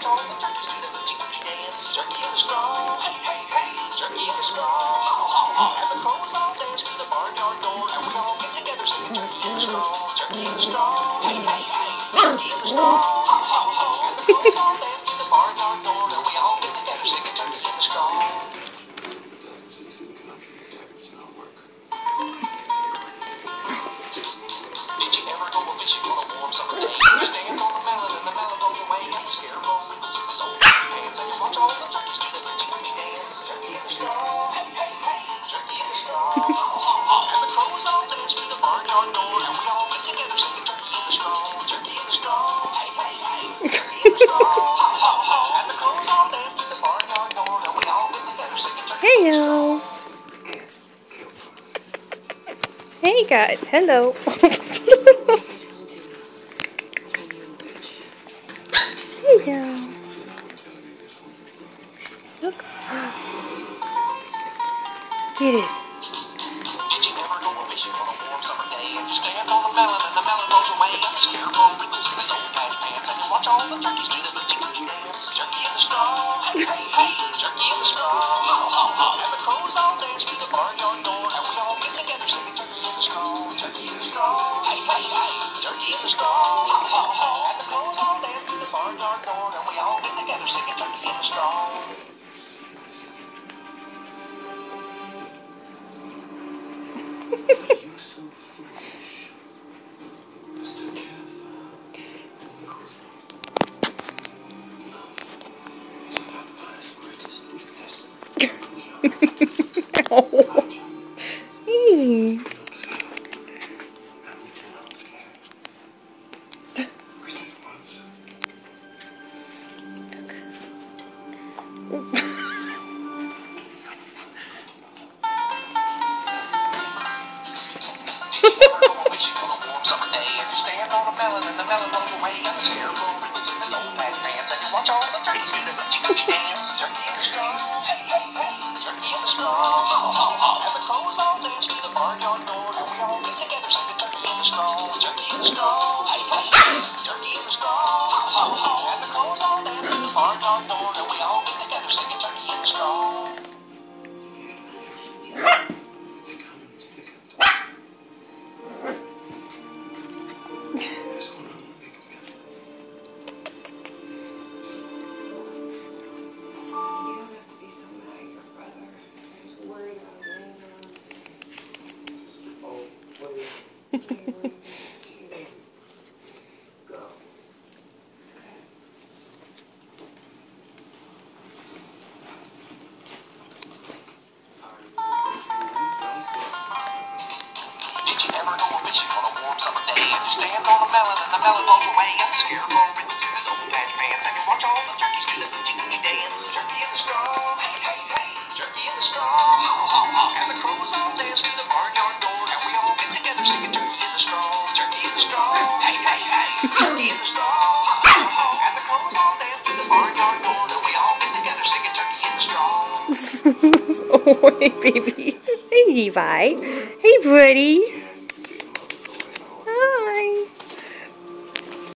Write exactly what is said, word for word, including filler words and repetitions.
all the turkeys do the boogie boogie dance. Turkey in the straw, hey, hey, hey. Turkey in the straw, ho, ho, ho. And the crows all dance to the barnyard door, and we all get together singing turkey in the straw. Turkey in the straw, hey, hey, hey. Turkey in the straw, ho, ho, ho. And the crows all dance to the barnyard door, and we all get together singing turkey in the straw. Did you ever go fishing on a warm summer day? You stand on the melon and the melon's on your way, and the scarecrow wriggles in his old pants, and you watch all the turkeys do the boogie boogie dance. Turkey in the straw, hey, hey, hey. Turkey in the straw, ho, ho, ho. And the crows all dance to the barnyard door, and we all get together singing turkey in the straw. Turkey in the straw, hey, hey, hey. Turkey in the straw, ho, ho, ho. And the crows all dance to the barnyard door, and we all get together singing turkey in the straw. Hey guys, hello. Hello. Look. Get it. Did you ever go fishing on a warm summer day and you stand on the melon and the melon blows away and the scarecrow wriggles in his old patch pants and you watch all the turkeys do the boogie boogie dance? Turkey in the straw, hey, hey, hey. Turkey in the straw, ho, ho, ho. And the crows all dance to the barnyard door and we all get together singing turkey in the straw. Turkey in the straw, hey, hey, hey. Turkey in the straw, ho, ho, ho. And the crows all dance to the barnyard door and we all get together singing turkey in the straw. Oh. Hey. Fishing on a warm summer day and you stand on a melon and the melon blows away and the scarecrow wriggles in his old patch pants and you watch all the turkeys do the boogie boogie dance. Turkey in the straw, hey, hey, hey. Turkey in the straw, ho, ho, ho. And the crows all dance to the barnyard door and we all get together singing turkey in the straw. Turkey in the straw, hey, hey, hey. Turkey in the straw, ho, ho, ho. And the crows all dance to the barnyard door and we all get together singing turkey in the straw. Did you ever go fishing on a warm summer day and you stand on a melon and the melon blows away and the scarecrow wriggles in his old patch pants and you watch all the turkeys do the boogie boogie dance? Turkey in the straw, hey, hey, hey. Turkey in the straw, ho, ho, ho. And the crows all dance to the barnyard door and we all get together singing turkey in the straw. Turkey in the straw, hey, hey, hey. Turkey in the straw, ho, ho, ho. And the crows all dance to the barnyard door and we all get together singing turkey in the straw. Oh, hey baby. Hey Levi. Hey buddy.